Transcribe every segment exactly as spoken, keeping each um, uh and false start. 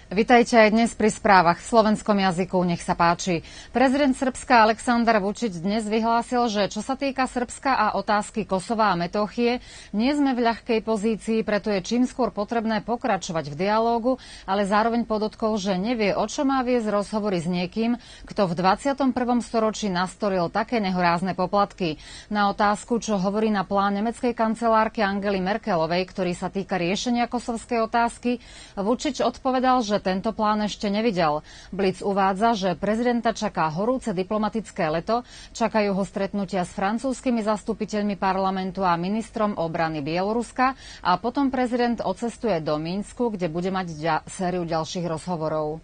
Vitajte aj dnes pri správach v slovenskom jazyku, nech sa páči. Prezident Srbska Aleksandar Vučić dnes vyhlásil, že čo sa týka Srbska a otázky Kosova a Metochie, nie sme v ľahkej pozícii, preto je čím skôr potrebné pokračovať v dialógu, ale zároveň podotkol, že nevie, o čo má viesť rozhovory s niekým, kto v dvadsiatom prvom storočí nastolil také nehorázne poplatky. Na otázku, čo hovorí na plán nemeckej kancelárky Angely Merkelovej, ktorý sa týka riešenia kosovskej otázky, Vučić odpovedal, že tento plán ešte nevidel. Blic uvádza, že prezidenta čaká horúce diplomatické leto, čakajú ho stretnutia s francúzskymi zastupiteľmi parlamentu a ministrom obrany Bieloruska a potom prezident odcestuje do Minsku, kde bude mať ďa- sériu ďalších rozhovorov.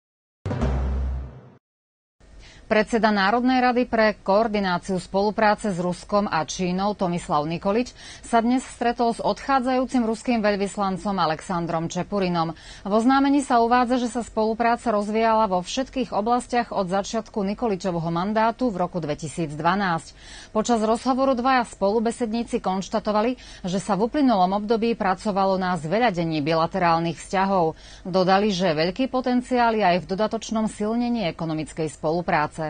Predseda Národnej rady pre koordináciu spolupráce s Ruskom a Čínou Tomislav Nikolič sa dnes stretol s odchádzajúcim ruským veľvyslancom Alexandrom Čepurinom. V oznámení sa uvádza, že sa spolupráca rozvíjala vo všetkých oblastiach od začiatku Nikoličovho mandátu v roku dvetisícdvanásť. Počas rozhovoru dvaja spolubesedníci konštatovali, že sa v uplynulom období pracovalo na zveľadení bilaterálnych vzťahov. Dodali, že veľký potenciál je aj v dodatočnom silnení ekonomickej spolupráce.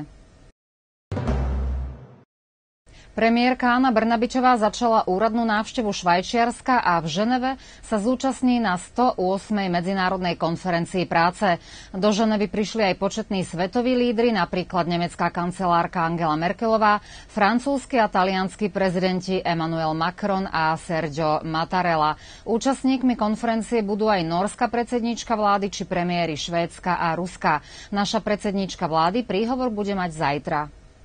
Premiérka Anna Brnabičová začala úradnú návštevu Švajčiarska a v Ženeve sa zúčastní na sto ôsmej medzinárodnej konferencii práce. Do Ženevy prišli aj početní svetoví lídri, napríklad nemecká kancelárka Angela Merkelová, francúzski a talianski prezidenti Emmanuel Macron a Sergio Mattarella. Účastníkmi konferencie budú aj nórska predsedníčka vlády či premiéry Švédska a Ruska. Naša predsedníčka vlády príhovor bude mať zajtra.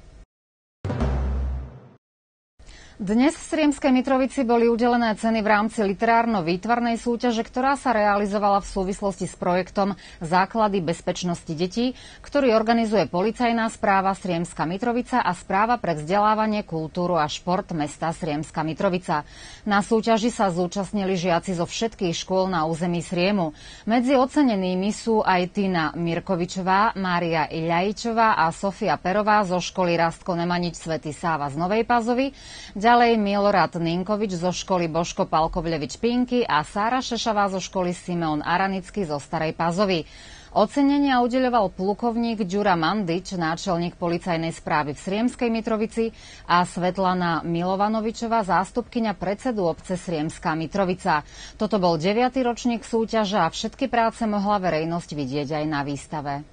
Dnes v Sriemskej Mitrovici boli udelené ceny v rámci literárno-výtvarnej súťaže, ktorá sa realizovala v súvislosti s projektom Základy bezpečnosti detí, ktorý organizuje Policajná správa Sriemska Mitrovica a Správa pre vzdelávanie, kultúru a šport mesta Sriemska Mitrovica. Na súťaži sa zúčastnili žiaci zo všetkých škôl na území Sriemu. Medzi ocenenými sú aj Tina Mirkovičová, Mária Iľajičová a Sofia Perová zo školy Rastko Nemanič Svätý Sáva z Novej Pazovy, ďalej Milorad Ninkovič zo školy Božko Palkovľevič Pinky a Sára Šešavá zo školy Simeon Aranický zo Starej Pazovy. Ocenenia udeľoval plukovník Ďura Mandič, náčelník policajnej správy v Sriemskej Mitrovici, a Svetlana Milovanovičová, zástupkyňa predsedu obce Sriemska Mitrovica. Toto bol deviaty ročník súťaže a všetky práce mohla verejnosť vidieť aj na výstave.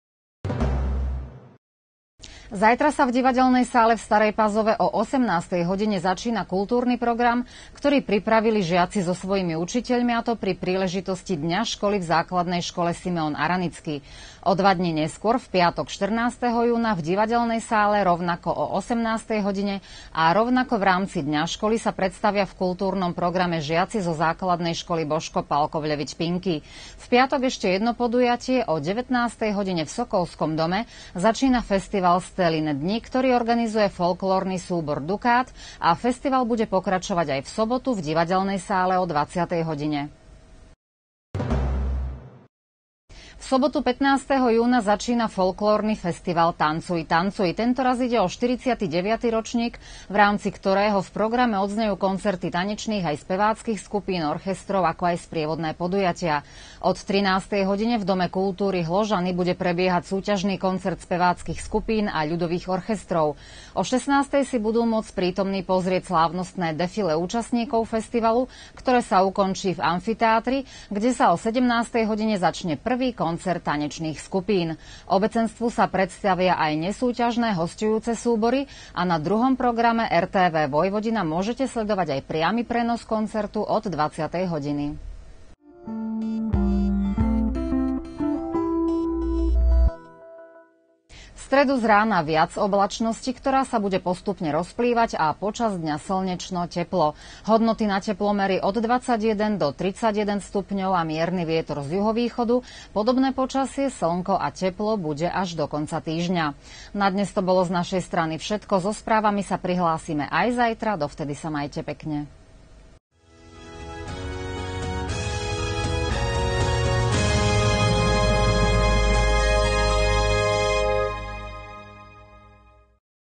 Zajtra sa v divadelnej sále v Starej Pazove o osemnástej hodine začína kultúrny program, ktorý pripravili žiaci so svojimi učiteľmi, a to pri príležitosti Dňa školy v základnej škole Simeon Aranický. O dva dni neskôr, v piatok štrnásteho júna, v divadelnej sále rovnako o osemnástej hodine a rovnako v rámci Dňa školy sa predstavia v kultúrnom programe žiaci zo základnej školy Božko Palkovľevič Pinky. V piatok ešte jedno podujatie, o devätnástej hodine v Sokolskom dome začína festival Stelin dni, ktorý organizuje folklórny súbor Dukát, a festival bude pokračovať aj v sobotu v divadelnej sále o dvadsiatej hodine. V sobotu pätnásteho júna začína folklórny festival Tancuj, tancuj. Tento raz ide o štyridsiaty deviaty ročník, v rámci ktorého v programe odznejú koncerty tanečných aj speváckych skupín, orchestrov, ako aj sprievodné podujatia. Od trinástej hodine v Dome kultúry Hložany bude prebiehať súťažný koncert speváckych skupín a ľudových orchestrov. O šestnástej si budú môcť prítomní pozrieť slávnostné defile účastníkov festivalu, ktoré sa ukončí v amfiteátri, kde sa o sedemnástej hodine začne prvý koncert koncert tanečných skupín. Obecenstvu sa predstavia aj nesúťažné hosťujúce súbory a na druhom programe er té vé Vojvodina môžete sledovať aj priamy prenos koncertu od dvadsiatej hodiny. V stredu z rána viac oblačnosti, ktorá sa bude postupne rozplývať, a počas dňa slnečno, teplo. Hodnoty na teplomery od dvadsaťjeden do tridsaťjeden stupňov a mierny vietor z juhovýchodu. Podobné počasie, slnko a teplo bude až do konca týždňa. Na dnes to bolo z našej strany všetko. So správami sa prihlásime aj zajtra. Dovtedy sa majte pekne.